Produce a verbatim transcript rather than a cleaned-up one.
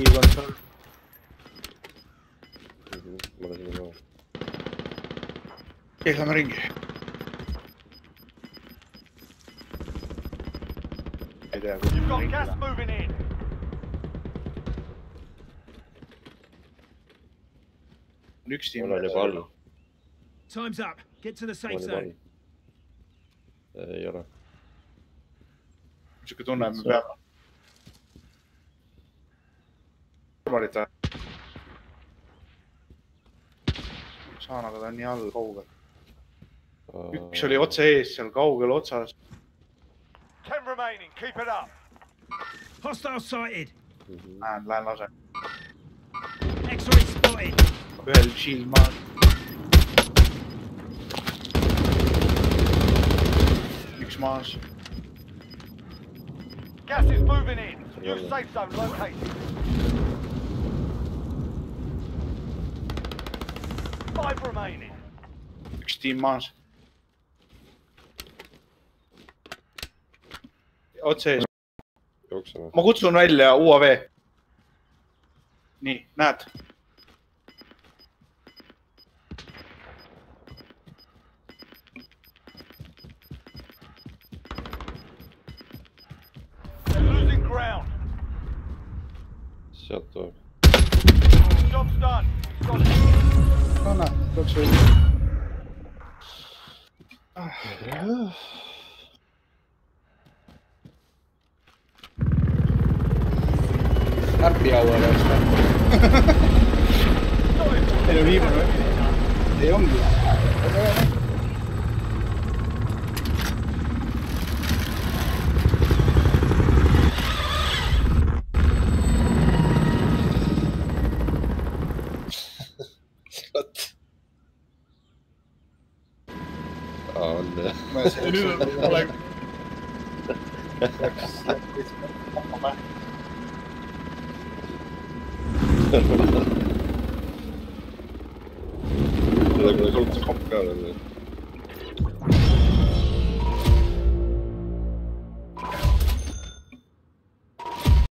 kontroll . ma lasin juba . keelame ringi . ei tea , kus You've got ringi gas läheb . moving in. on üks tiim . mul on juba all . Time's up. Get to the mul safe on juba zone. all . ei ole . siuke tunne , et me peame . korvalit või ? saan , aga ta on nii all kaugel . üks oli otse ees seal kaugel otsas . Ten remaining. Keep it up. Hostile sighted. näen , lähen lasen . X-ray spotted. ühel shield maas . üks maas . Gas is moving in. New safe zone located. Five remaining. üks tiim maas . otse ees . jookseme . ma kutsun välja U A V . nii , näed . They're losing ground. sealt tuleb . Job's done. Got it. no näed , tuleks välja . Happy hour oleks ta . ei no viimane või ? ei ongi . vot . aa , on jah . nüüd olen . seda pole kolmsada kopp ka veel .